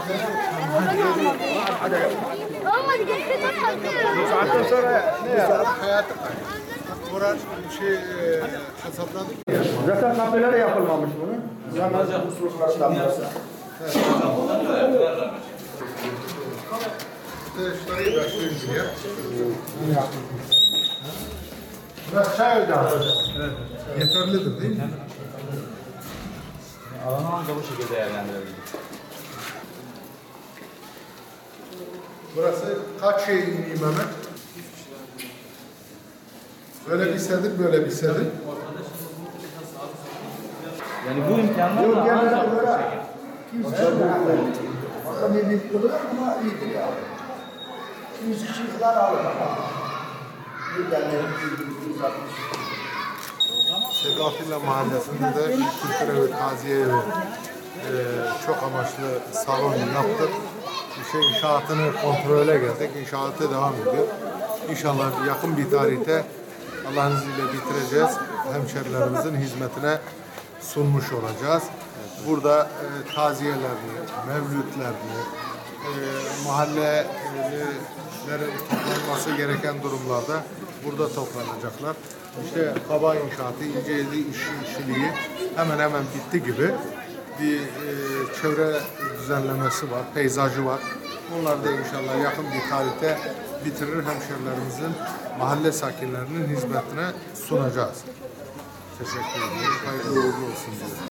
Olmadı gerek yok. Bu saatten sonra ne ya? Hayatı Murat hesapladık. Zaten kafelere yapılmamış bunu. Yalnızca hususlar damlası. Şurayı başlayın diye. Burası çay ocağı. Evet. Yeterlidir değil mi? Alanı da bu şekilde değerlendirebiliriz. Burası kaç şey iniyor Mehmet? Böyle bir sedir, böyle bir sedir. Yani bu imkanlar da ancak bu şekilde. Bakalım bir kılıyor ama iyidir ya. 100 kişi falan alır ama. Bir tane 160. Sedafilla Mahallesi'nde de kültür evi, taziye evi çok amaçlı salon yaptık. İnşaatını kontrole geldik. İnşaatı devam ediyor. İnşallah yakın bir tarihte Allah'ın izniyle bitireceğiz. Hemşerilerimizin hizmetine sunmuş olacağız. Burada taziyelerini, mevlütlerini, mahallelerin toplanması gereken durumlarda burada toplanacaklar. İşte kaba inşaatı, ince işçiliği hemen hemen bitti gibi. Bir çevre düzenlemesi var, peyzajı var. Bunlar da inşallah yakın bir tarihte bitirir, hemşerilerimizin, mahalle sakinlerinin hizmetine sunacağız. Teşekkür ederim. Hayırlı uğurlu olsun diye.